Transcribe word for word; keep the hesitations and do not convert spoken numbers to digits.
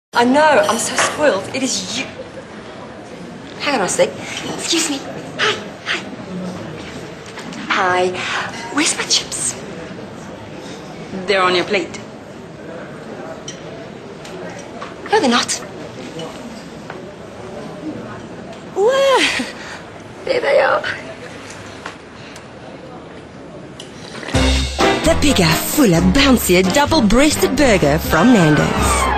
I know, I'm so spoiled. It is you. Hang on a sec. Excuse me. Hi, hi. Hi. Where's my chips? They're on your plate. No, they're not. Whoa. There they are. The bigger, fuller, bouncier, double-breasted burger from Nando's.